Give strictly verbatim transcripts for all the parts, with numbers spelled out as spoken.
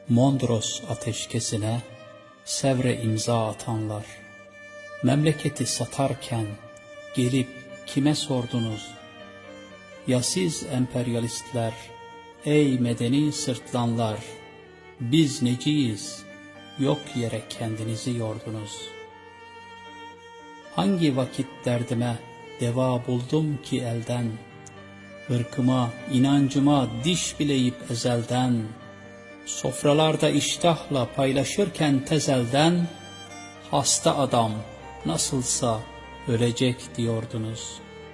Mondros ateşkesine Sevre imza atanlar, memleketi satarken gelip kime sordunuz? Ya siz emperyalistler, ey medeni sırtlanlar, biz neciyiz, yok yere kendinizi yordunuz. Hangi vakit derdime deva buldum ki elden, ırkıma, inancıma diş bileyip ezelden, sofralarda iştahla paylaşırken tezelden, hasta adam nasılsa ölecek diyordunuz.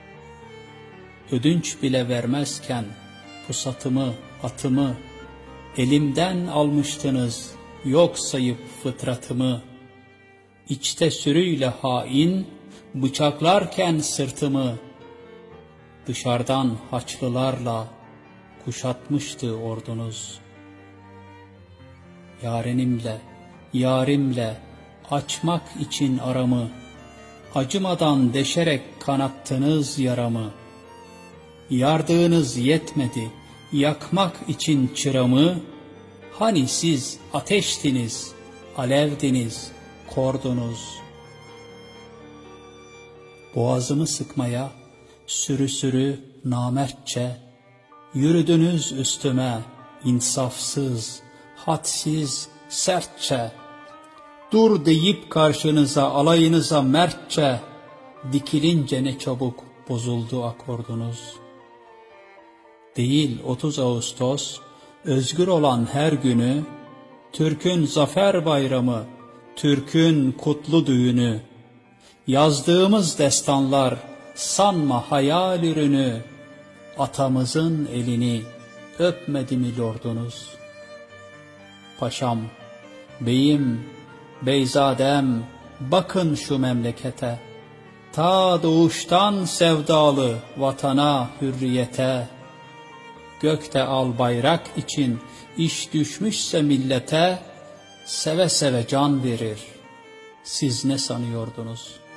Ödünç bile vermezken pusatımı, atımı elimden almıştınız, yok sayıp fıtratımı. İçte sürüyle hain bıçaklarken sırtımı, dışarıdan haçlılarla kuşatmıştı ordunuz. Yarenimle, yarimle açmak için aramı, acımadan deşerek kanattınız yaramı. Yardığınız yetmedi yakmak için çıramı, hani siz ateştiniz, alevdiniz, kordunuz. Boğazımı sıkmaya sürü sürü namertçe yürüdünüz üstüme, insafsız, hadsiz, sertçe. Dur deyip karşınıza, alayınıza mertçe, dikilince ne çabuk bozuldu akordunuz. Değil otuz Ağustos, özgür olan her günü, Türk'ün zafer bayramı, Türk'ün kutlu düğünü. Yazdığımız destanlar sanma hayal ürünü, atamızın elini öpmedi mi lordunuz? Paşam, beyim, beyzadem, bakın şu memlekete, ta doğuştan sevdalı vatana, hürriyete. Gökte al bayrak için iş düşmüşse millete, seve seve can verir. Siz ne sanıyordunuz?